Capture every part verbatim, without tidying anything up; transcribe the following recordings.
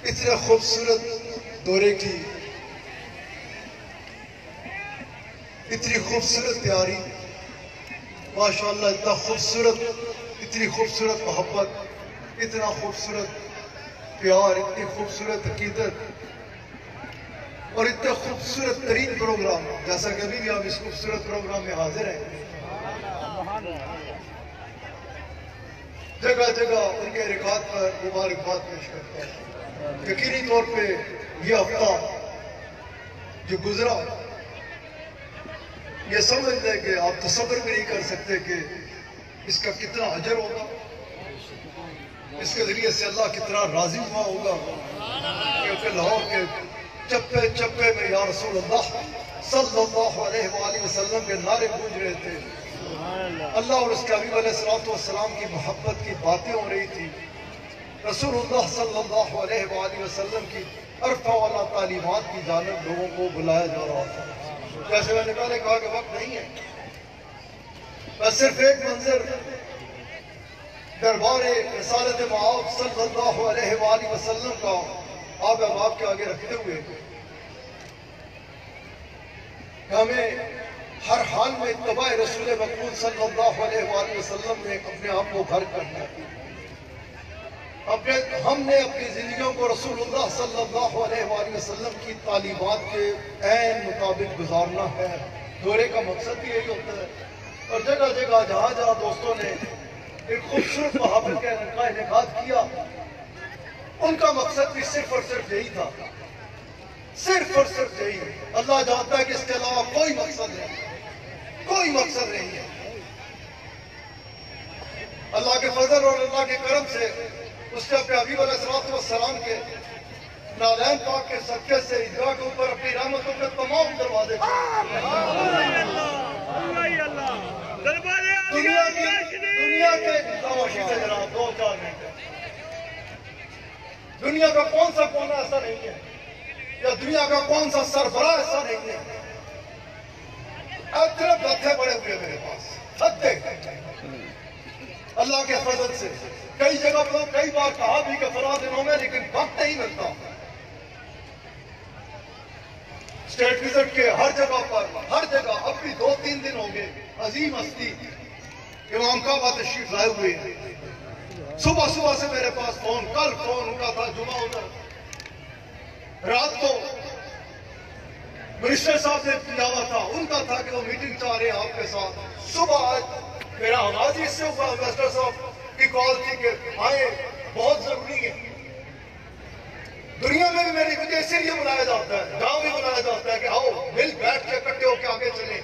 اتنے خوبصورت دورے کی، اتنی خوبصورت تیاری، ماشاءاللہ اتنا خوبصورت، اتنی خوبصورت محبت، اتنا خوبصورت پیار، اتنی خوبصورت عقیدت اور اتنا خوبصورت ترین پروگرام، جیسا کہ ابھی بھی ہم اس خوبصورت پروگرام میں حاضر ہیں۔ جگہ جگہ ان کے رکعات پر مبارکباد پیش کرتا ہے۔ یقینی طور پہ یہ ہفتہ جو گزرا، یہ سمجھ لیں کہ آپ تصور بھی نہیں کر سکتے کہ اس کا کتنا اجر ہوگا، اس کے ذریعے سے اللہ کتنا راضی ہوا ہوگا، کیونکہ لاہور کے چپے چپے میں یا رسول اللہ صلی اللہ علیہ وآلہ وسلم کے نعرے گونج رہے تھے، اللہ اور اس کے حبیب علیہ السلام کی محبت کی باتیں ہو رہی تھی، رسول اللہ صلی اللہ علیہ وآلہ وسلم کی عرفہ والا تعلیمات کی جانب لوگوں کو بلایا جا رہا تھا۔ جیسے میں نے پہلے کہا کہ وقت نہیں ہے، بس صرف ایک منظر دربار رسالت مآب صلی اللہ علیہ وآلہ وسلم کا آب احباب کے آگے رکھتے ہوئے کہ ہمیں ہر حال میں اتباع رسول مقبول صلی اللہ علیہ وآلہ وسلم میں اپنے آپ کو گھر کرنا ہے، اپنے ہم نے اپنی زندگیوں کو رسول اللہ صلی اللہ علیہ وآلہ وسلم کی تعلیمات کے عین مطابق گزارنا ہے۔ دورے کا مقصد بھی یہی ہوتا ہے، اور جگہ جگہ جہاں جہاں دوستوں نے ایک خوبصورت محافل کا انعقاد کیا، ان کا مقصد بھی صرف اور صرف یہی تھا، صرف اور صرف یہی ہے۔ اللہ جانتا ہے کہ اس کے علاوہ کوئی مقصد نہیں، کوئی مقصد نہیں ہے۔ اللہ کے فضل اور اللہ کے کرم سے اس نے اپنے حبیب علیہ السلام کے نالین پاک کے صدقے سے عیدگاہ کے اوپر اپنی رحمتوں کے تمام دروازے کھولے۔ دنیا کی دنیا کے خاموشی سے جناب دو چار منٹ، دنیا کا کون سا کونا ایسا نہیں ہے، یا دنیا کا کون سا سربراہ ایسا نہیں ہے، اتنے بھتھے بڑے ہوئے میرے پاس، بھتھے اللہ کے فضل سے کئی جگہ پر کئی بار کہا بھی کہ فلاں دنوں میں، لیکن وقت نہیں ملتا۔ اسٹیٹ وزٹ کے ہر جگہ پر، ہر جگہ اب بھی دو تین دن ہوں گے، عظیم ہستی امام کعبہ تشریف لائے ہوئے ہیں۔ صبح صبح سے میرے پاس فون، کل فون ان کا تھا، جمعہ ادھر، رات کو منسٹر صاحب نے جاوا تھا، ان کا تھا کہ وہ میٹنگ چاہ رہے ہیں آپ کے ساتھ۔ صبح آج میرا آغاز اس سے ہوا، منسٹر صاحب کی کال تھی کہ آئے، بہت ضروری ہے۔ دنیا میں بھی میری وجہ سے یہ بنایا جاتا ہے، گاؤں بھی بنایا جاتا ہے کہ آؤ مل بیٹھ کے اکٹھے ہو کے آگے چلیں۔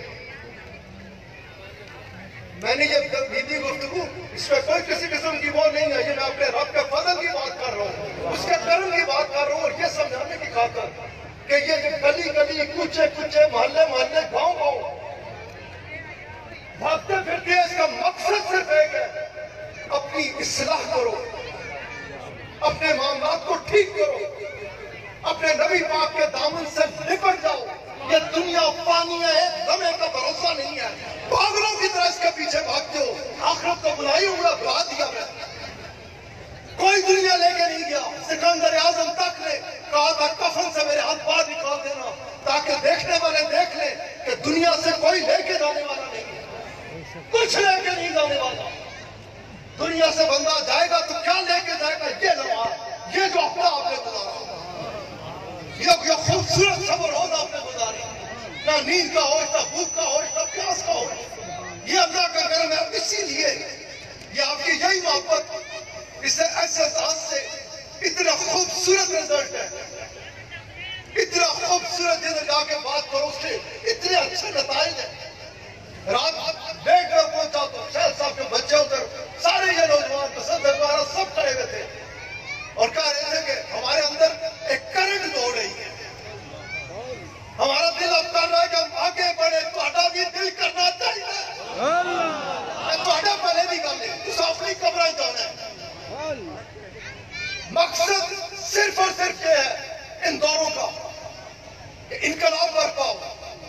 میں نے یہ بیتی گفتگو، اس میں کوئی کسی قسم کی وہ نہیں ہے، یہ میں اپنے رب کے فضل کی بات کر رہا ہوں، اس کے کرم کی بات کر رہا ہوں، اور یہ سمجھانے کی خاطر کہ یہ گلی گلی، کوچے کوچے، محلے محلے، گاؤں گاؤں بھاگتے پھرتے ہیں، اس کا مقصد صرف ایک ہے، اپنی اصلاح کرو، اپنے معاملات کو ٹھیک کرو، اپنے نبی پاک کے دامن سے لپٹ جاؤ۔ یہ دنیا فانی ہے، لمحے کا بھروسہ نہیں ہے، پاگلوں کی طرح اس کے پیچھے بھاگتے ہو۔ آخرت کو بلائی ہوا بلا دیا میں، کوئی دنیا لے کے نہیں گیا۔ سکندر اعظم تک نے کہا تھا کفن سے میرے ہاتھ پار نکال دینا، تاکہ دیکھنے والے دیکھ لیں کہ دنیا سے کوئی لے کے جانے والا نہیں ہے، کچھ لے کے نہیں جانے والا۔ دنیا سے بندہ جائے گا تو کیا لے کے جائے گا؟ یہ نماز، یہ جو اپنا آپ نے گزارا، یہ خوبصورت صبر ہونا آپ نے گزاری، نہ نیند کا ہوش، نہ بھوک کا ہوش، نہ پیاس کا ہوش، یہ اللہ کا کرم ہے۔ اسی لیے یہ آپ کی یہی محبت، اس ایسے ذات سے اتنا خوبصورت رزلٹ ہے، اتنا خوبصورت دن جا کے بات کرو اس کے اتنے اچھے نتائج ہیں۔ رات بیٹھ کر پہنچا تو شہر صاحب کے بچے ادھر سارے یہ نوجوان پسند دوارا سب کھڑے ہوئے تھے اور کہہ رہے تھے کہ ہمارے اندر ایک کرنٹ دوڑ رہی ہے، ہمارا دل اب کر رہا ہے کہ ہم آگے بڑھے، تہاڈا بھی دل کرنا چاہیے، تہاڈا پہلے بھی کر لیں، تو اپنی قبریں جانا ہے۔ مقصد صرف اور صرف یہ ہے ان دوروں کا کہ انقلاب برپا ہو،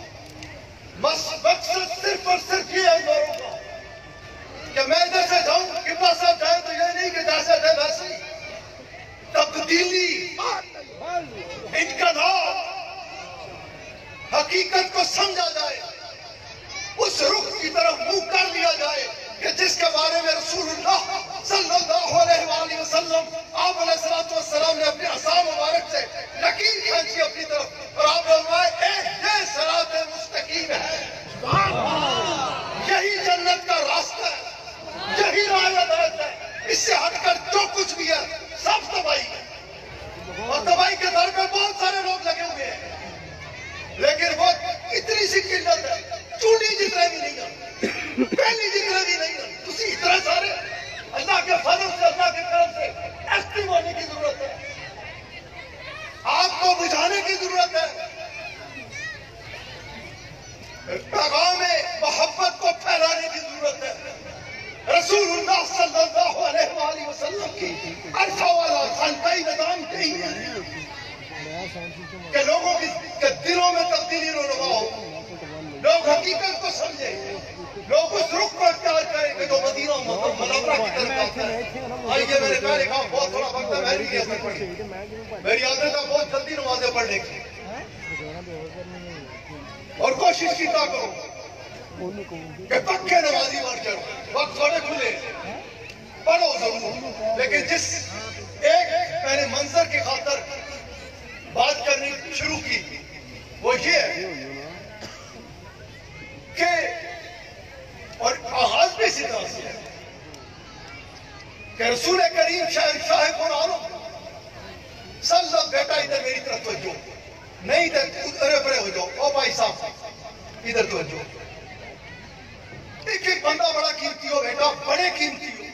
مقصد صرف اور صرف یہ ہے ان دوروں کا کہ میں ادھر سے جاؤں، قبلہ صاحب جائے تو یہ نہیں کہ جیسے تھے ویسے ہی، تبدیلی انقلاب حقیقت کو سمجھا جائے، اس رخ کی طرف منہ کر لیا جائے کہ جس کے بارے میں رسول اللہ صلی اللہ علیہ وآلہ وسلم آپ علیہ السلام نے اپنے عصا مبارک سے لکیر کھینچی اپنی طرف، اور آپ فرمائے اے یہ صراط مستقیم ہے، یہی جنت کا راستہ ہے، یہی راہ ہدایت ہے، اس سے ہٹ کر جو کچھ بھی ہے سب تباہی ہے، اور تباہی کے در پہ بہت سارے لوگ لگے ہوئے ہیں، لیکن وہ اتنی سی قلت ہے، چونی جتنے بھی نہیں ہیں، پہلی جتنے بھی نہیں ہیں، تسی اتنے سارے اللہ کے فضل سے، اللہ کے کرم سے ایکٹیو ہونے کی ضرورت ہے، آپ کو بجھانے کی ضرورت ہے، پیغام محبت کو پھیلانے کی ضرورت ہے۔ رسول اللہ صلی اللہ علیہ وآلہ وسلم کی عرصہ والا خانقائی نظام کہی ہے کہ لوگوں کے دلوں میں تبدیلی رونما ہو، لوگ حقیقت کو سمجھیں، لوگ اس رخ کو اختیار کریں کہ جو مدینہ منورہ کی طرف آتا ہے۔ آئیے میرے پہلے کہا بہت تھوڑا وقت ہے، میری بھی ایسے پڑھی، میری عادت ہے بہت جلدی نمازیں پڑھنے کی، اور کوشش کی تا کرو کہ پکے نمازی بن جاؤ، وقت تھوڑے کھلے پڑھو ضرور، لیکن جس ایک میں نے منظر کی خاطر بات کرنی شروع کی وہ یہ ہے کہ، اور آغاز بھی اسی طرح سے ہے کہ رسول کریم شاہ قرآن صلی اللہ بیٹا ادھر میری طرف توجہ، نہیں ادھر ارے پڑے ہو جاؤ، او بھائی صاحب ادھر توجہ، ایک ایک بندہ بڑا قیمتی ہو بیٹا، بڑے قیمتی ہو،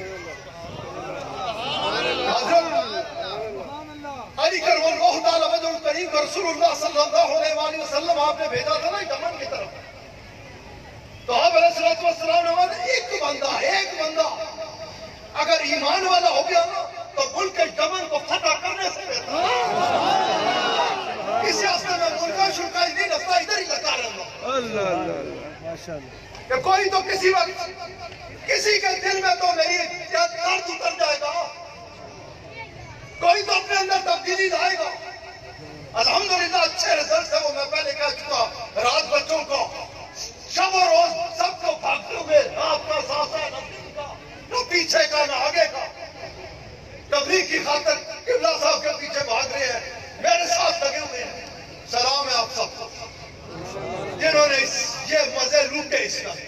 حضرت علی کرم اللہ تعالیٰ وجہ الکریم کو رسول اللہ صلی اللہ علیہ وآلہ وسلم آپ نے بھیجا تھا نا یمن کی طرف، تو آپ علیہ السلام نے فرمایا ایک بندہ ایک بندہ اگر ایمان والا ہو گیا نا تو ملک یمن کو فتح کرنے سے بہتر ہے، اس راستے میں ملکہ شلکہ نہیں رفتہ ادھر ہی لگا رہنا، کہ کوئی تو کسی وقت کسی کے دل میں تو میری درد اتر جائے گا، کوئی تو اپنے اندر تبدیلی لائے گا۔ الحمدللہ اچھے رزلٹ ہے، وہ میں پہلے کہہ چکا، رات بچوں کو شب و روز سب کو بھاگتے ہوئے، نہ اپنا ساتھ ہے نہ دل کا، نہ پیچھے کا نہ آگے کا، تبلیغ کی خاطر قبلہ صاحب کے پیچھے بھاگ رہے ہیں، میرے ساتھ لگے ہوئے ہیں، سلام ہے آپ سب کو جنہوں نے یہ مزے لوٹے اس کا،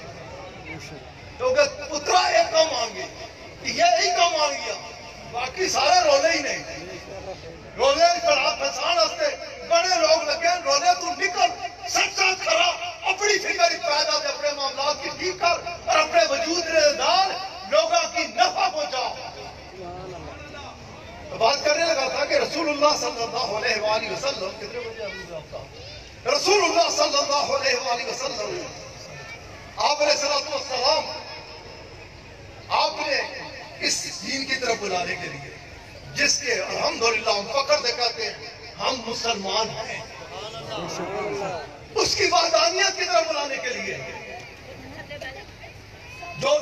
کیونکہ پترا ایک کام آنگی یہ ہی کام آنگیا، باقی سارے رولے ہی نہیں، رولے کڑا پھسان ہستے بڑے لوگ لگے، رولے تو نکل سچا کھرا، اپنی فکر پیدا دے، اپنے معاملات کی ٹھیک کر اور اپنے وجود ردار لوگوں کی نفع پہنچا۔ بات کرنے لگا تھا کہ رسول اللہ صلی اللہ علیہ وآلہ وسلم کتنے بجے ابھی آپ کا رسول اللہ صلی اللہ علیہ وآلہ وسلم آپ علیہ السلام آپ نے اس دین کی طرف بلانے کے لیے جس کے الحمدللہ ہم فخر دکھاتے ہیں ہم مسلمان ہیں، اس کی وحدانیت کی طرف بلانے کے لیے جو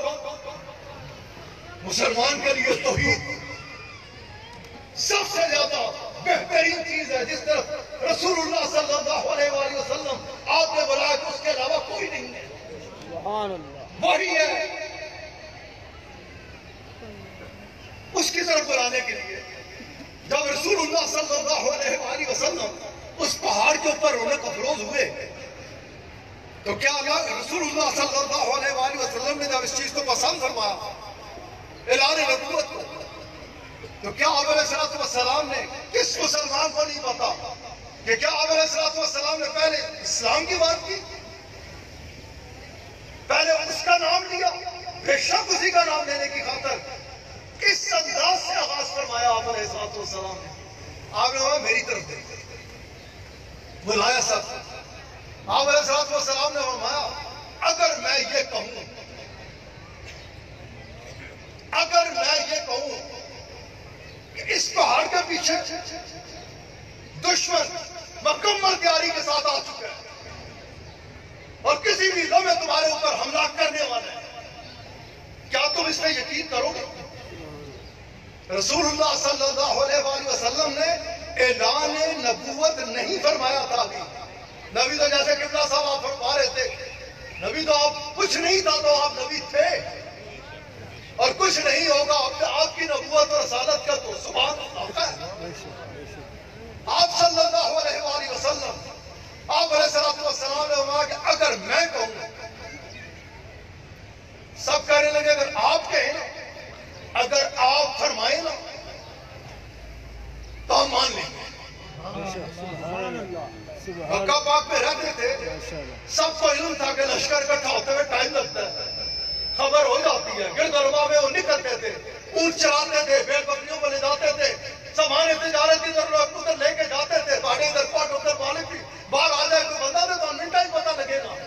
مسلمان کے لیے توحید سب سے زیادہ بہترین چیز ہے، جس طرف رسول اللہ صلی اللہ علیہ وآلہ وسلم آپ نے بلایا کہ اس کے علاوہ کوئی نہیں ہے، وہی ہے، اس کی طرف بلانے کے لیے جب رسول اللہ صلی اللہ علیہ وآلہ وسلم اس پہاڑ کے اوپر رونق افروز ہوئے تو کیا رسول اللہ صلی اللہ علیہ وآلہ وسلم نے جب اس چیز کو پسند فرمایا اعلان نبوت کو، تو کیا آپ علیہ السلام نے کس مسلمان کو نہیں پتا کہ کیا آپ علیہ السلام نے پہلے اسلام کی بات کی، پہلے اس کا نام لیا، بے شک اسی کا نام لینے کی خاطر اس انداز سے آغاز فرمایا آپ علیہ السلام نے، آپ نے کہا میری طرف دے بلایا سب، آپ علیہ السلام نے فرمایا اگر میں یہ کہوں اگر میں یہ کہوں کہ اس پہاڑ کے پیچھے دشمن مکمل تیاری کے ساتھ آ چکا ہے اور کسی بھی لمحے تمہارے اوپر حملہ کرنے والا ہے، کیا تم اس میں یقین کرو گے؟ رسول اللہ صلی اللہ علیہ وآلہ وسلم نے اعلان نبوت نہیں فرمایا تھا ابھی. نبی تو جیسے قبلہ صاحب آپ فرما رہے تھے, نبی تو آپ کچھ نہیں تھا تو آپ نبی تھے, اور کچھ نہیں ہوگا آپ کی نبوت اور رسالت کا تو سبحان اللہ ہے. آپ صلی اللہ علیہ وآلہ وسلم, آپ علیہ السلام نے فرمایا کہ اگر میں کہوں, سب کہنے لگے اگر آپ کہیں نا, اگر آپ فرمائیں نا تو ہم مان لیں گے. مکہ پاک میں رہتے تھے, سب کو علم تھا کہ لشکر اکٹھا ہوتے ہوئے ٹائم لگتا ہے, خبر ہو جاتی ہے. گرد اربا میں وہ نکلتے تھے, اونٹ چراتے تھے, بھیڑ بکریوں کو لے جاتے تھے, سامان تجارت ادھر ادھر لے کے جاتے تھے, باڑی ادھر پاٹ ادھر مالک بھی باہر آ جائے کوئی بندہ تو منٹا ہی پتہ لگے گا.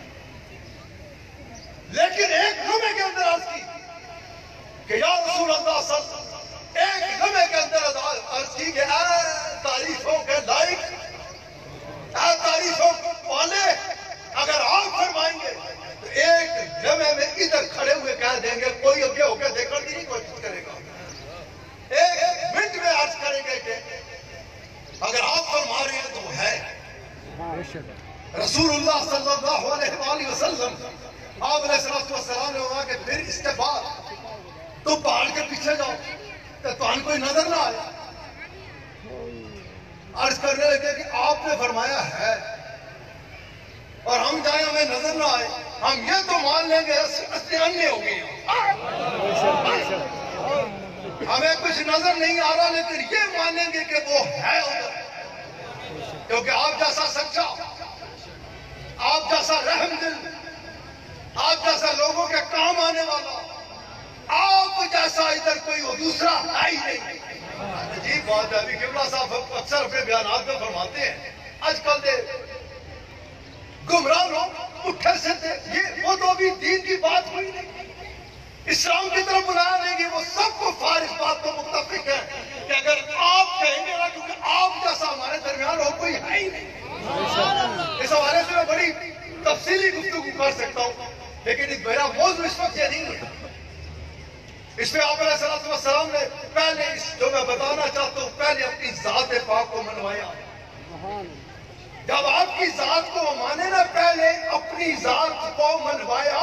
لیکن ایک لمحے کے اندر عرض کی کہ یا رسول اللہ صلی اللہ علیہ وسلم, ایک لمحے کے اندر عرض کی کہ اے تعریفوں کے لائق, اے تعریفوں والے, اگر آپ فرمائیں گے تو ایک لمحے میں ادھر کھڑے ہوئے کہہ دیں گے, کوئی اب یہ ہو کے دیکھنے کی نہیں کوشش کرے گا. ایک منٹ میں عرض کریں گے کہ اگر آپ فرما رہے ہیں تو ہے. رسول اللہ صلی اللہ علیہ وآلہ وسلم آپ علیہ السلام نے کہا کہ پھر اس کے بعد تو پہاڑ کے پیچھے جاؤ تو تمہیں کوئی نظر نہ آئے. عرض کرنے لگے کہ آپ نے فرمایا ہے اور ہم جائیں ہمیں نظر نہ آئے, ہم یہ تو مان لیں گے اصلی انے ہو گئی, ہمیں کچھ نظر نہیں آ رہا, لیکن یہ مانیں گے کہ وہ ہے ادھر, کیونکہ آپ جیسا سچا, آپ جیسا رحم دل, آپ جیسا لوگوں کے کام آنے والا, آپ جیسا ادھر کوئی دوسرا ہے ہی نہیں. عجیب بات ہے. ابھی قبلہ صاحب اکثر اپنے بیانات میں فرماتے ہیں, آج کل دے گمراہ لوگ اٹھے سے تھے, یہ وہ تو ابھی دین کی بات ہوئی نہیں, اسلام کی طرف بلایا نہیں گی. وہ سب کو فارغ بات کو متفق ہے کہ اگر آپ کہیں گے نا, کیونکہ آپ جیسا ہمارے درمیان ہو کوئی ہے ہی نہیں. اس حوالے سے میں بڑی تفصیلی گفتگو کر سکتا ہوں, لیکن میرا موضوع اس وقت یہ نہیں ہے. اس میں آپ علیہ السلام نے پہلے جو میں بتانا چاہتا ہوں, پہلے اپنی ذات پاک کو منوایا. جب آپ کی ذات کو مانے نا, پہلے اپنی ذات کو منوایا.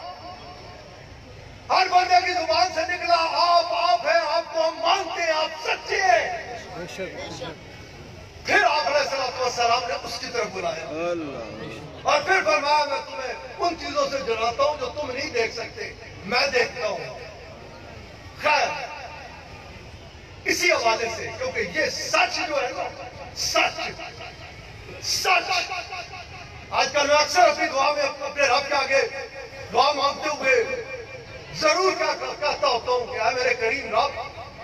ہر بندے کی زبان سے نکلا آپ آپ ہیں, آپ کو ہم مانتے ہیں, آپ سچے ہیں. پھر آپ علیہ السلام نے اس کی طرف بلایا اور پھر فرمایا میں تمہیں ان چیزوں سے جلاتا ہوں جو تم نہیں دیکھ سکتے, میں دیکھتا ہوں. خیر, اسی حوالے سے, کیونکہ یہ سچ جو ہے نا, سچ سچ آج کل میں اکثر اپنی دعا میں اپنے رب کے آگے دعا مانگتے ہوئے ضرور کہتا ہوتا ہوں کہ اے میرے کریم رب,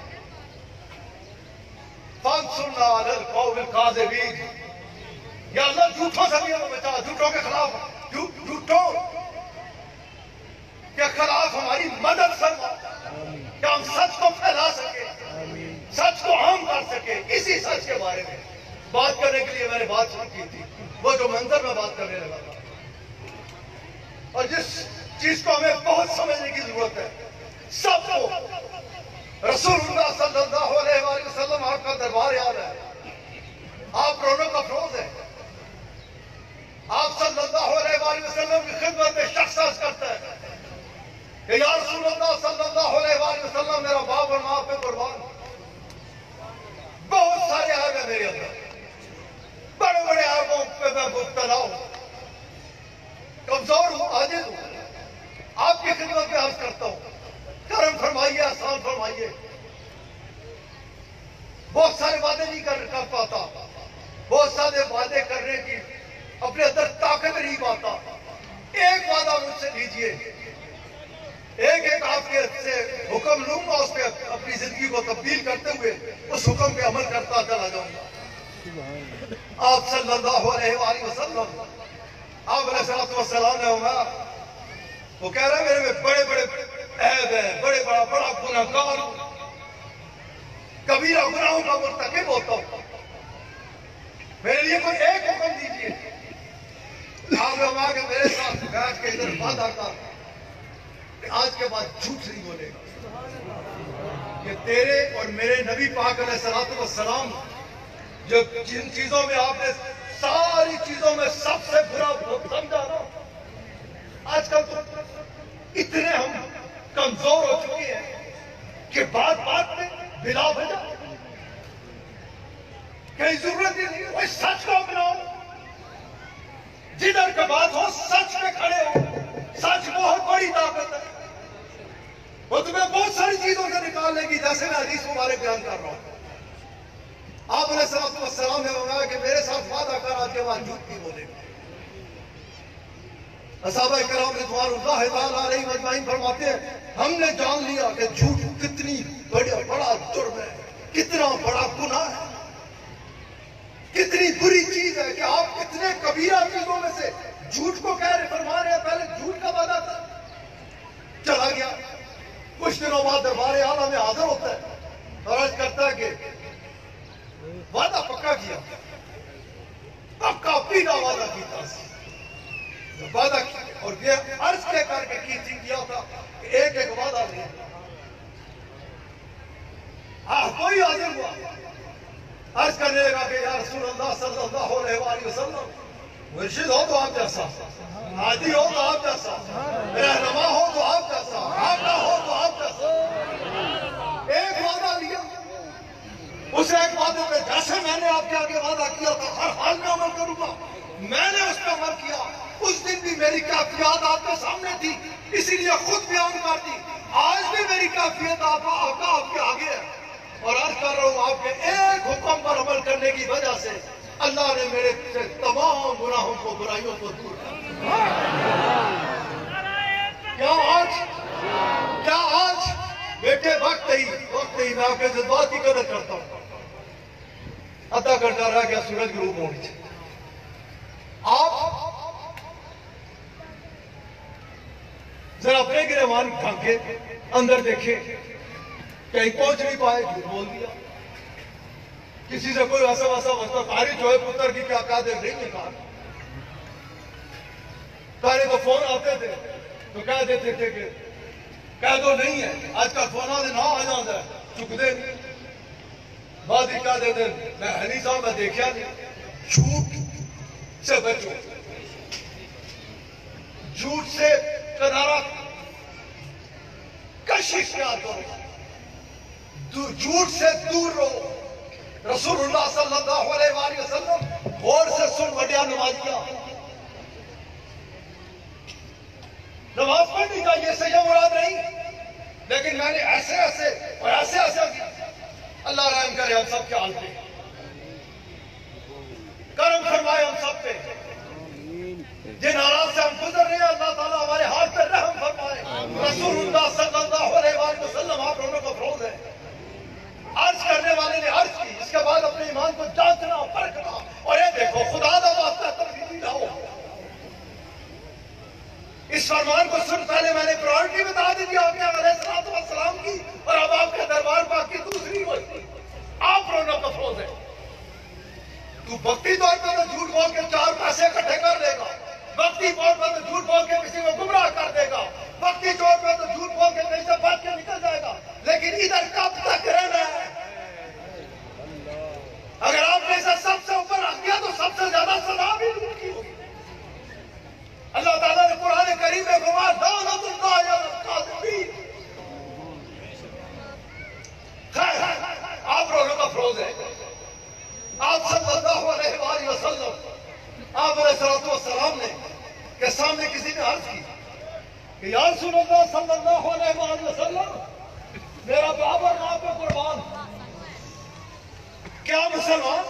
فانصرنا علی القوم الکاذبین, یا اللہ جھوٹوں سے بھی ہمیں بچا, جھوٹوں کے خلاف, جھوٹوں کے خلاف ہماری مدد فرما کہ ہم سچ کو پھیلا سکے, سچ کو عام کر سکے. اسی سچ کے بارے میں بات کرنے کے لیے میں نے بات شروع کی تھی, وہ جو منظر میں بات کرنے لگا تھا, اور جس چیز کو ہمیں بہت سمجھنے کی ضرورت ہے. سب کو رسول اللہ صلی اللہ علیہ وآلہ وسلم آپ کا دربار یاد ہے, آپ رونق افروز ہیں, آپ صلی اللہ علیہ وآلہ وسلم کی خدمت میں شخص عرض کرتا ہے کہ یا رسول اللہ صلی اللہ علیہ وآلہ وسلم میرا باپ اور ماں پہ قربان. بہت سارے عیب ہیں میرے اندر, بڑے بڑے عیبوں پہ میں مبتلا ہوں, کمزور ہوں, عاجز ہوں. آپ کی خدمت میں عرض کرتا ہوں, کرم فرمائیے, احسان فرمائیے. بہت سارے وعدے نہیں کر پاتا, بہت سارے وعدے کرنے کی اپنے اندر طاقت نہیں پاتا. ایک وعدہ مجھ سے لیجئے, ایک ایک آپ کے سے حکم لوں گا, اس پہ اپنی زندگی کو تبدیل کرتے ہوئے اس حکم پہ عمل کرتا چلا جاؤں گا. آپ صلی اللہ علیہ وآلہ وسلم, آپ علیہ السلام نے ہوا, وہ کہہ رہا ہے میرے میں بڑے بڑے عیب ہیں, بڑے بڑا بڑا گناہگار ہوں, کبیرہ گناہوں کا مرتکب ہوتا ہوں, میرے لیے کوئی ایک حکم دیجیے. آپ نے کہا کہ میرے ساتھ بیٹھ کے ادھر وعدہ کر کہ آج کے بعد جھوٹ نہیں بولے گا, کہ تیرے اور میرے نبی پاک علیہ السلام جب جن چیزوں میں آپ نے ساری چیزوں میں سب سے برا سمجھا نا، آج کل تو اتنے ہم کمزور ہو چکے ہیں کہ بات بات میں بلا وجہ کہیں ضرورت ہی نہیں، کوئی سچ کو اپناؤ، جدھر کا بات ہو سچ پہ کھڑے ہو، سچ بہت بڑی طاقت ہے، وہ تمہیں بہت ساری چیزوں سے نکالنے کی، جیسے میں حدیث مبارک بیان کر رہا ہوں۔ آپ علیہ السلام نے فرمایا کہ میرے ساتھ وعدہ کر آج کے بعد جھوٹ نہیں بولے گا۔ صحابہ کرام رضوان اللہ تعالیٰ علیہ مجمعین فرماتے ہیں ہم نے جان لیا کہ جھوٹ کتنی بڑا بڑا جرم ہے، کتنا بڑا گناہ ہے، کتنی بری چیز ہے کہ آپ کتنے کبیرہ چیزوں میں سے جھوٹ کو کہہ رہے فرما رہے ہیں۔ پہلے جھوٹ کا وعدہ تھا، چلا گیا، کچھ دنوں بعد دربار اعلیٰ میں حاضر ہوتا ہے اور عرض کرتا ہے کہ وعدہ پکا کیا، پکا پینا وعدہ کیا تھا، وعدہ کیا اور یہ عرض کے کر کے کی تھی کیا تھا کہ ایک ایک وعدہ لیا، ہاں کوئی حاضر ہوا، عرض کرنے لگا کہ یا رسول اللہ صلی اللہ علیہ وآلہ وسلم، مرشد ہو تو آپ جیسا، ہادی ہو تو آپ جیسا، رہنما ہو تو آپ جیسا، آقا ہو تو آپ جیسا، ایک وعدہ لیا، اس ایک وعدے پہ جیسے میں نے آپ کے آگے وعدہ کیا تھا ہر حال میں عمل کروں گا، میں نے اس پہ عمل کیا۔ اس دن بھی میری کیفیت آپ کے سامنے تھی، اسی لیے خود بیان کر دی، آج بھی میری کیفیت آپ کا آپ کے آگے ہے، اور عرض کر رہا ہوں آپ کے ایک حکم پر عمل کرنے کی وجہ سے اللہ نے میرے سے تمام گناہوں کو، برائیوں کو دور کر کیا آج کیا آج بیٹے وقت ہی وقت ہی میں آپ کے جذبات کی قدر کرتا ہوں۔ آدھا گھنٹہ رہ گیا سورج غروب ہونے سے، آپ ذرا اپنے گریبان ڈھانکے اندر دیکھیں، کہیں پہنچ نہیں پائے، جھوٹ بول دیا، کسی سے کوئی ایسا ویسا مسئلہ تاری جو ہے پتر کی کیا قادر نہیں نکال، پہلے تو فون آتے تھے تو کہہ دیتے تھے کہ کہہ دو نہیں ہے، آج کل فون آتے نہ آ جاتا ہے چک دے نہیں، بعد ہی کہہ دیتے میں حنی صاحب میں دیکھا نہیں۔ جھوٹ سے بچو، جھوٹ سے کنارہ کش اختیار کرو، جھوٹ سے دور رہو۔ رسول اللہ صلی اللہ علیہ وآلہ وسلم غور سے سن وڈیا نمازیاں، نماز پڑھنی چاہیے اس سے یہ مراد نہیں، لیکن میں نے ایسے ایسے اور ایسے ایسے کیا، اللہ رحم کرے ہم سب کے حال پہ، کرم فرمائے ہم سب پہ، جن حالات سے ہم گزر رہے ہیں اللہ تعالیٰ ہمارے ہاتھ پہ رحم فرمائے۔ رسول اللہ صلی اللہ علیہ وآلہ وسلم آپ دونوں کا فروغ ہے۔ عرض کرنے والے نے عرض کی، اس کے بعد اپنے ایمان کو جانچنا پرکھنا، اور یہ دیکھو خدا دا واسطہ ترغیبی رہو۔ اس فرمان کو سن پہلے میں نے پرائرٹی بتا دی تھی آپ کے علیہ السلام کی، اور اب آپ کے دربار پاک کی دوسری ہوئی، آپ دونوں کا فروغ ہے۔ تو وقتی طور پر تو جھوٹ بول کے چار پیسے اکٹھے کر لے گا، وقتی طور پر تو جھوٹ بول کے کسی کو گمراہ کر دے گا، وقتی طور پر تو جھوٹ بول کے کہیں سے بچ کے نکل جائے گا، لیکن ادھر کب تک رہنا ہے؟ اگر آپ نے اسے سب سے اوپر رکھ دیا تو سب سے زیادہ سزا بھی جھوٹ کی ہوگی۔ اللہ تعالیٰ نے قرآن کریم میں فرمایا لعنت اللہ علی الکاذبین۔ خیر آپ لوگوں کا فروغ ہے، آپ صلی اللہ علیہ وآلہ وسلم، آپ علیہ السلام نے کے سامنے کسی نے عرض کی کہ یا رسول اللہ صلی اللہ علیہ وآلہ وسلم، میرا بابر ماں پہ قربان، کیا مسلمان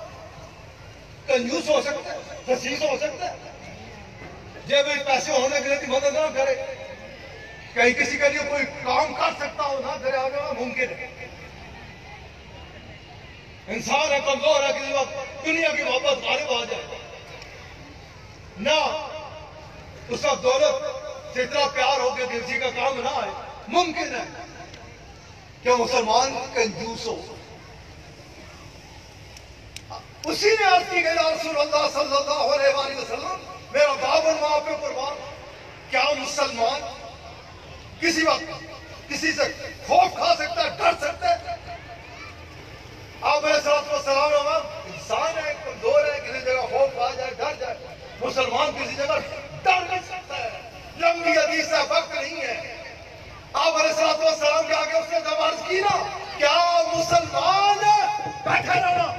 کنجوس ہو سکتا ہے، خسیس ہو سکتا ہے، جب ایک پیسے ہونے کے لیے مدد نہ کرے، کہیں کسی کے لیے کوئی کام کر سکتا ہو نہ کرے، آگے ممکن ہے؟ انسان ہے، کمزور ہے، کسی وقت دنیا کی محبت غالب آ جائے، نہ اس کا دولت سے اتنا پیار ہو کہ کسی کا کام نہ آئے، ممکن ہے کہ مسلمان کنجوس ہو۔ اسی نے عرض کی کہ یا رسول اللہ صلی اللہ علیہ وآلہ وسلم، میرا بابر ماں پہ قربان، کیا مسلمان کسی وقت کسی سے خوف کھا سکتا ہے، ڈر سکتا ہے؟ آپ علیہ السلام مسلمان بیٹھے رہنا.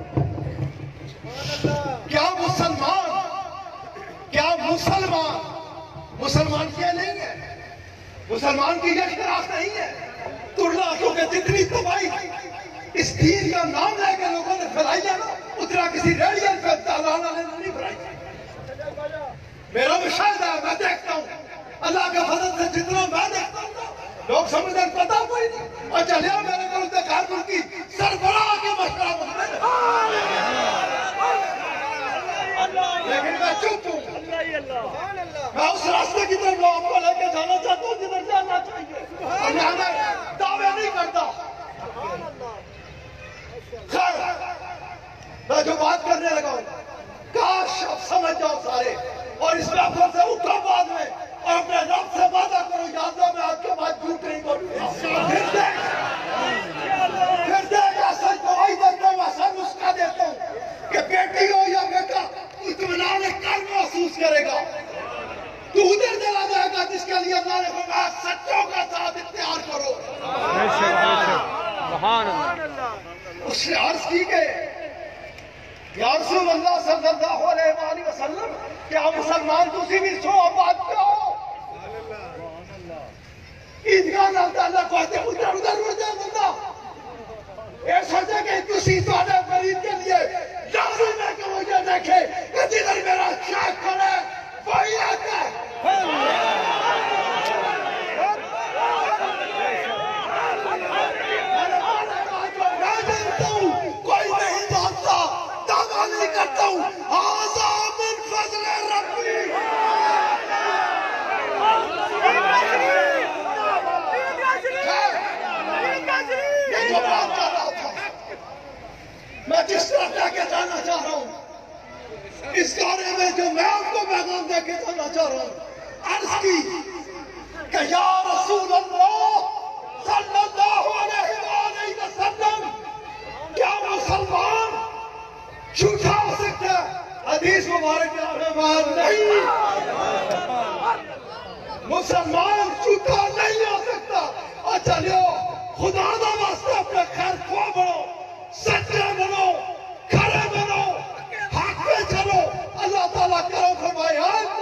کیا مسلمان کیا مسلمان مسلمان کیا نہیں ہے؟ مسلمان کی یہ اختلاف نہیں ہے. ترلا کیونکہ جتنی تباہی اس دین کا نام لے کے لوگوں نے پھیلائی ہے نا، اتنا کسی ریڈیل پہ دلانا نے نہیں پھیلائی. میرا مشاہدہ ہے، میں دیکھتا ہوں اللہ کے فضل سے جتنا میں دیکھتا ہوں نا، لوگ سمجھتے ہیں پتہ کوئی نہیں. اور چلے میرے کو انتے کارکن کی سربراہ کے مشورہ مجھے لیکن میں چپ ہوں. میں اس راستے کی طرف لوگوں کو لے کے جانا چاہتا ہوں جدھر جانا چاہیے، اور میں ہمیں دعوے نہیں کرتا. خیر، میں جو بات کرنے لگا ہوں کاش اب سمجھ جاؤ سارے، اور اس محفل سے اٹھو بعد میں اور اپنے رب سے وعدہ کرو یا اللہ میں آپ کے بعد جھوٹ نہیں بولوں. پھر دیکھ پھر دیکھ ایسا گواہی دیتا ہوں، ایسا نسخہ دیتا ہوں کہ بیٹی ہو یا بیٹا اطمینان قلب محسوس کرے گا. تو ادھر چلا جائے گا جس کے لیے اللہ نے فرمایا سچوں کا ساتھ اختیار کرو. سبحان اللہ. اس نے عرض کی کہ یا رسول اللہ صلی اللہ علیہ وآلہ وسلم کیا مسلمان تسی بھی سو آباد پہ ہو؟ عیدگاہ نالتا اللہ کہتے ادھر ادھر اڑ جائے بندہ. یہ سوچے کہ تسی سوالے فرید کے لیے لازم ہے کہ مجھے دیکھے کہ جدھر میرا شیخ کھڑے وہی آتا ہے. کوئی نہیں جانتا، دعویٰ نہیں کرتا ہوں، ھذا من فضل ربی. یہ جو بات کر رہا تھا میں جس طرح لے کے جانا چاہ رہا ہوں، اس بارے میں جو میں آپ کو پیغام دے کے جانا چاہ رہا ہوں، عرض کی کہ یا رسول اللہ صلی اللہ علیہ وآلہ وسلم کیا مسلمان جھوٹا ہو سکتا ہے؟ حدیث مبارک میں نہیں، مسلمان جھوٹا نہیں ہو سکتا. اور چلیو خدا دا واسطہ اپنے خیر خواہ بنو، سچے بنو، کھڑے بنو، حق پہ چلو. اللہ تعالیٰ کرو فرمائے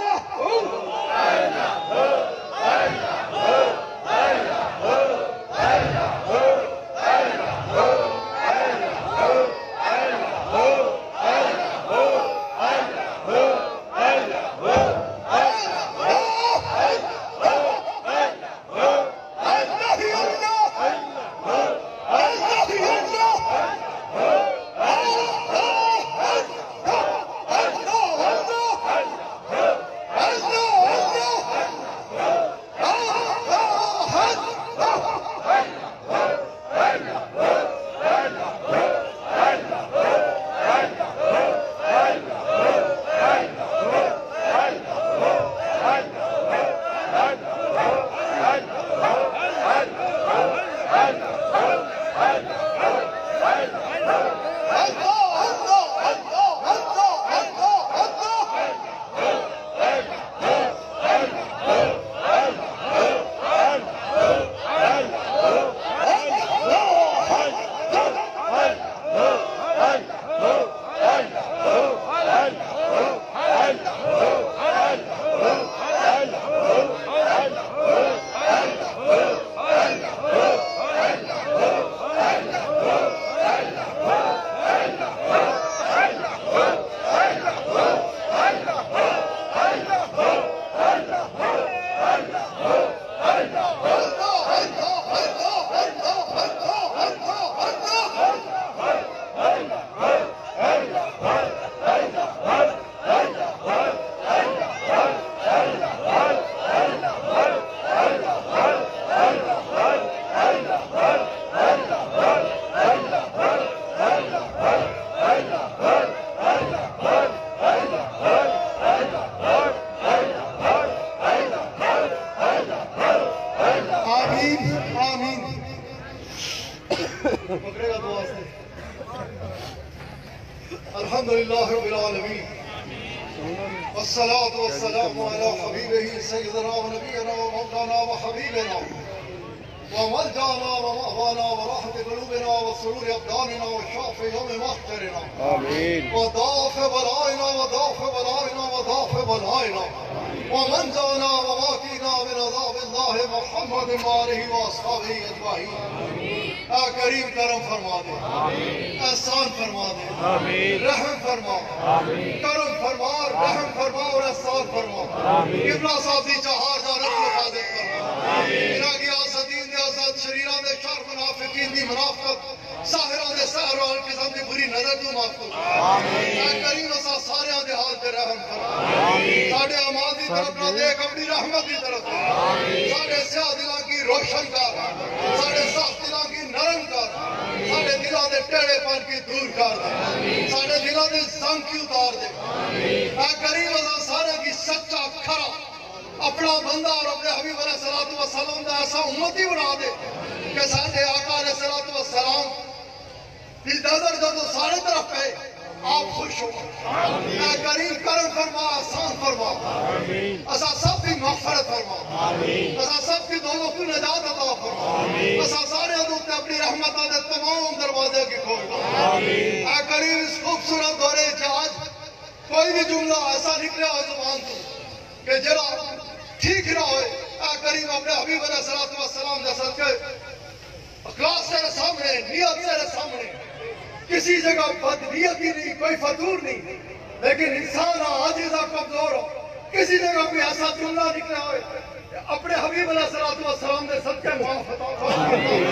الحمدللہ رب العالمین والصلاة والسلام على حبیبہ سیدنا و نبینا و مولانا و حبیبنا وملجأنا ومأوانا وراحة قلوبنا وسرور أبداننا وشافي يوم محشرنا آمين. وضعف بلائنا وضعف بلائنا وضعف بلائنا ومنجانا وواقينا من عذاب الله محمد وآله وأصحابه أجمعين. اے کریم کرم فرما دے، احسان فرما دے، رحم فرما، کرم فرما، رحم فرما اور احسان فرما. قبلہ صاحب دی چہار جا رب حفاظت فرما. عراقی آزادین دے آزاد شریران دے شر منافقین دی منافقت ساحران دے سحر وال قسم دی بری نظر تو محفوظ. اے کریم اسا سارے دے حال تے رحم فرما. ساڈے اعمال دی طرف نہ دیکھ، اپنی رحمت دی طرف دیکھ. ساڈے سیاہ دلاں کی روشن کر، ساڈے سخت دلاں کی نرم کر، ساڈے دلاں دے ٹیڑے پن کی دور کر دے، ساڈے دلاں دے زنگ کی اتار دے. اے کریم اسا سارے کی سچا کھرا اپنا بندہ اور اپنے حبیب علیہ الصلوۃ والسلام دا ایسا امتی بنا دے کہ ساڈے آقا علیہ الصلوۃ والسلام کی نظر جب سارے طرف پہ آپ خوش ہو. اے کریم کرم فرما، احسان فرما، اسا سب کی مغفرت فرما، اسا سب کی دونوں کی نجات عطا فرما، اسا سارے دوتے اپنی رحمتہ دے تمام دروازے کی کھول. اے کریم اس خوبصورت دورے جہاز کوئی بھی جملہ ایسا نکلے ہو زبان تو کہ جرا ٹھیک نہ ہوئے. اے کریم اپنے حبیب علیہ الصلوۃ والسلام دے صدقے اخلاص تیرے سامنے، نیت تیرے سامنے، کسی جگہ بد نیتی نہیں، کوئی فتور نہیں، لیکن انسان عاجزہ کمزور ہو، کسی جگہ کوئی ایسا جملہ نکلا ہوئے اپنے حبیب علیہ الصلوۃ والسلام دے صدقے معاف عطا فرما.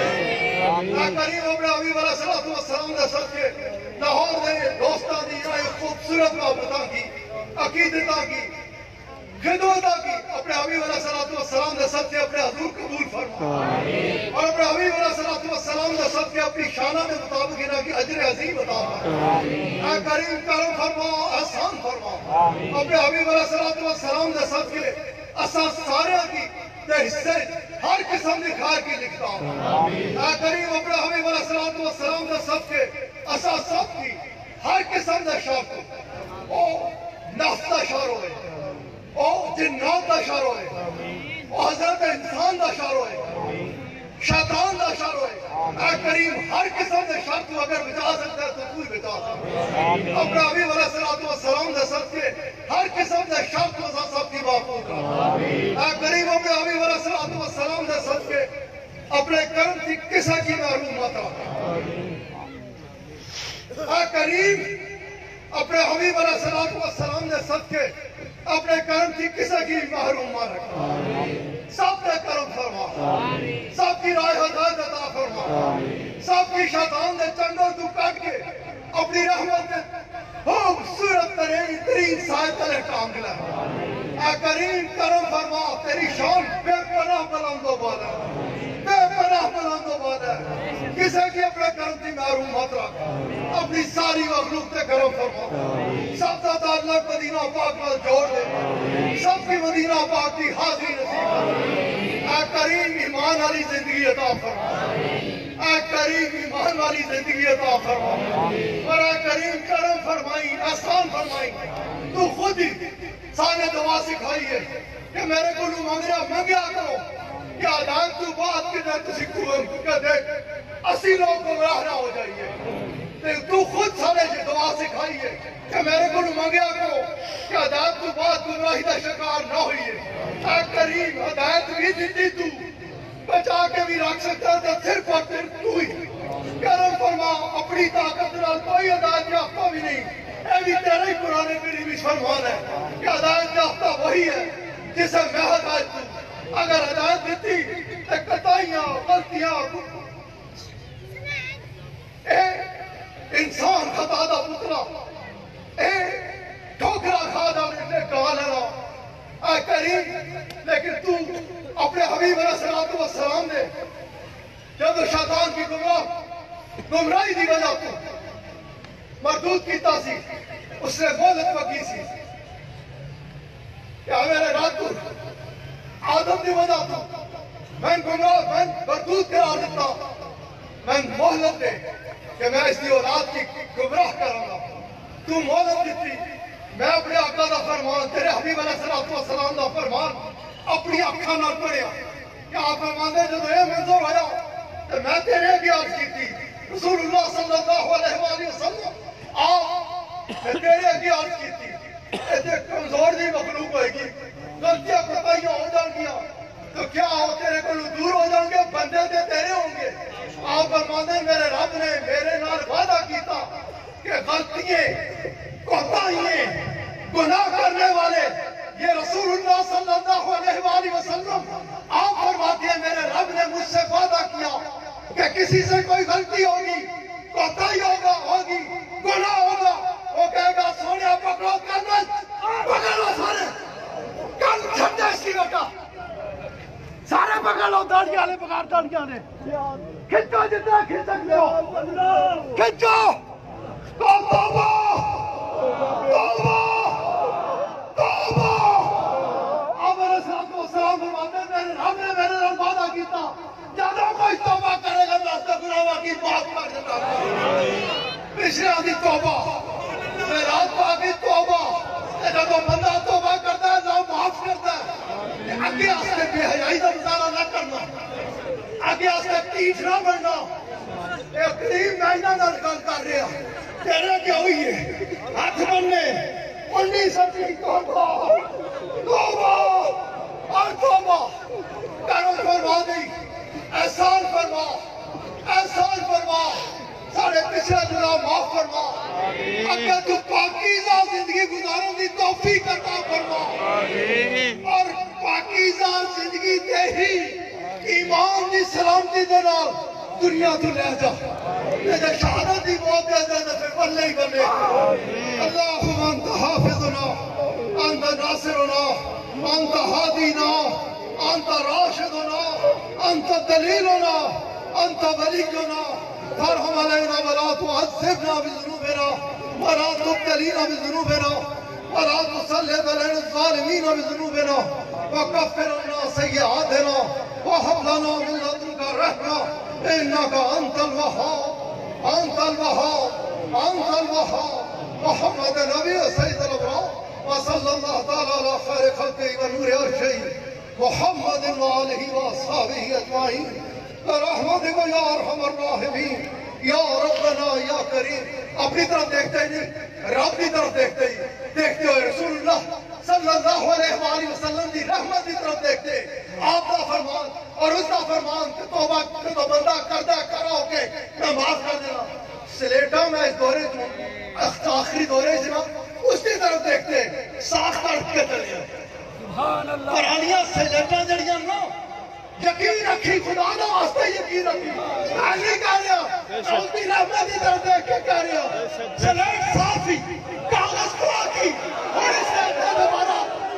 اے کریم اپنے حبیب علیہ الصلوۃ والسلام دے صدقے لاہور دے دوستاں دی یہ خوبصورت محبتاں کی، عقیدتاں کی، خدمتاں کی اپنے حبیب علیہ الصلوۃ والسلام دے صدقے اپنے حضور قبول فرما. اور اپنے حبیب علیہ الصلوۃ والسلام دے صدقے اپنی شانہ کے مطابق انہاں کی اجر عظیم عطا فرما. اے کریم کرم فرما، احسان فرما. اپنے حبیب علیہ الصلوۃ والسلام دے صدقے اساں سارے کی تے حصے ہر قسم دی خیر کی لکھتا ہوں. اے کریم اپنے حبیب علیہ الصلوۃ والسلام دے صدقے اساں سب کی ہر قسم دے شر کو او نفس دا شر ہوئے، او جنات دا شر ہوئے، او حضرت انسان دا شر ہوئے، شیطان دا شر ہوئے. اے کریم ہر قسم دے شر تو اگر بچا سکتا ہے تو کوئی بچا سکتا ہے. اپنے حبیب علیہ الصلوۃ والسلام دے صدقے ہر قسم دے شر تو اساں سب کی محفوظ کر. اے کریم اپنے حبیب علیہ الصلوۃ والسلام دے صدقے اپنے کرم کی کسے کی محروم مت رکھ. اے کریم اپنے حبیب علیہ الصلوۃ والسلام دے صدقے اپنے کرم کی کسے کی محروم مت رکھ. سب دے کرم فرما، سب کی راہ ہدایت عطا فرما، سب کی شیطان دے چنگوں تو کٹ کے اپنی رحمت دے خوبصورت ترین ترین سائے تلے کام دلا. اے کریم کرم فرما، تیری شان بے پناہ بلند و بالا، بے پناہ بلند و بالا. کسے کی اپنے کرم کی محروم مت رکھ. اپنی ساری مخلوق تے کرم فرما، سب کا تعلق مدینہ پاک میں جوڑ دے، سب کی مدینہ پاک کی حاضری نصیب کر. اے کریم ایمان والی زندگی عطا فرما، اے کریم ایمان والی زندگی عطا فرما. اور اے کریم کرم فرمائی، احسان فرمائی. تو خود ہی سانے دعا سکھائی ہے کہ میرے کو نو منگیا منگیا کرو کہ آدان تو بات کے در تسی کوئم کہ دیکھ اسی لوگ گمراہ نہ ہو جائیے. تو خود سانے سے دعا سکھائی ہے کہ میرے کو نو منگیا کرو کہ ہدایت تو بات گمراہی دا شکار نہ ہوئیے. اے کریم ہدایت بھی دیتی تو بچا کے بھی رکھ سکتا تھا صرف اور صرف تو ہی. کرم فرما، اپنی طاقت نال کوئی ہدایت یافتہ بھی نہیں. اے بھی تیرے ہی قرآن کریم میں فرمان ہے کہ ہدایت یافتہ وہی ہے جسے میں ہدایت دوں. اگر ہدایت دیتی تو قطعیاں غلطیاں اے انسان خطا دا پترا، اے ٹھوکرا کھا دا نے کہا لینا. اے کریم لیکن تو اپنے حبیب علیہ الصلوۃ والسلام نے جب شیطان کی گمراہ گمراہی دی وجہ تو مردود کیتا سی، اس نے مہلت مگی سی کہ میرے رات کو آدم دی وجہ تو میں گمراہ میں مردود قرار دیتا، میں مہلت دے کہ میں اس دی اولاد کی گمراہ کروں گا. تو مہلت دیتی، میں اپنے آقا دا فرمان، تیرے حبیب علیہ الصلوۃ والسلام دا فرمان اپنی اکھاں نال پڑھیا کہ آپ فرماندے جب یہ منظر ہویا تو میں تیرے کی عرض کی تھی رسول اللہ صلی اللہ علیہ وآلہ وسلم آپ میں تیرے کی عرض کی تھی ایسے کمزور دی مخلوق ہوئے گی غلطیاں کوتاہیاں ہو جان گیا تو کیا ہو تیرے کو دور ہو جان گے بندے دے تیرے ہوں گے آپ فرماندے میرے رب نے میرے نال وعدہ کیتا کہ غلطیاں کوتاہیاں گناہ کرنے والے یہ رسول اللہ صلی اللہ علیہ وآلہ وسلم آپ فرماتے ہیں میرے رب نے مجھ سے وعدہ کیا کہ کسی سے کوئی غلطی ہوگی کوتاہی ہوگا ہوگی گناہ ہوگا وہ کہے گا سونیا پکڑو کرنا پکڑ لو سارے کل چھٹے اس کی بیٹا سارے پکڑ لو داڑیاں لے پکار داڑیاں لے کھچو جتنا کھچ سکتے ہو کھچو توبہ توبہ توبہ آپ میرے ساتھ کو سلام فرماتے ہیں میرے رب نے میرے رب وعدہ کیتا جانا کوئی توبہ کرے گا اللہ سے گناہ کی معاف کر دیتا پچھلے آدھی توبہ میرات پاکی توبہ جب وہ بندہ توبہ کرتا ہے اللہ معاف کرتا ہے آگے آستے بے حیائی کا مظاہرہ نہ کرنا آگے آستے پیچھ نہ بڑھنا ایک قریب مہینہ نہ نکال کر رہا تیرے کیا ہوئی ہے ہاتھ بننے انیس سچی توبہ توبہ اور توبہ کرم فرما دی احسان فرما احسان فرما سارے پچھلے گناہ معاف فرما اگر تو پاکیزہ زندگی گزاروں دی توفیق عطا فرما اور پاکیزہ زندگی دے ہی ایمان دی سلامتی دے نال دنیا تو لے جا لیکن شہادت دی موت دے دے دے پھر بلے ہی بلے اللہم انت حافظنا انت ناصرنا انت حادینا انت راشدنا انت دلیلنا انت ولینا فرحم علینا ولا تعذبنا بذنوبنا ولا تبتلینا بذنوبنا ولا تسلط علینا الظالمین بذنوبنا وکفر عنا سیئاتنا وہب لنا من لدنک رحمہ انکا انت الوہاب انت الوہاب انت الوہاب محمد نبی سید الابرار وصلی اللہ تعالی علی خیر خلقی و نور عرشی محمد وآلہ وآصحابہ اجمعین رحمتک یا ارحم الراحمین یا ربنا یا کریم اپنی طرف دیکھتے ہی نہیں رب کی طرف دیکھتے ہی دیکھتے ہوئے رسول اللہ صلی اللہ علیہ وآلہ وسلم دی رحمت کی طرف دیکھتے آپ کا فرمان اور اس کا فرمان کہ توبہ تو بندہ کردہ کرا ہو کے میں معاف کر دینا سلیٹا میں اس دورے جو آخری دورے سے اس کی طرف دیکھتے ساکھ کر کے چلے پرانیاں سلیٹا جڑیاں نا یقین رکھی خدا نہ واسطے یقین رکھی آگے کہہ رہا چلتی رحمت کی طرف دیکھ کے کہہ رہا سلیٹ صافی کاغذ کھوا کی اور اس سے دوبارہ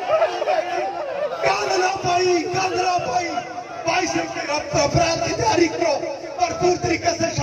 کاند نہ پائی کاند نہ پائی بائیس اپریل کی تیاری کرو اور پور طریقے سے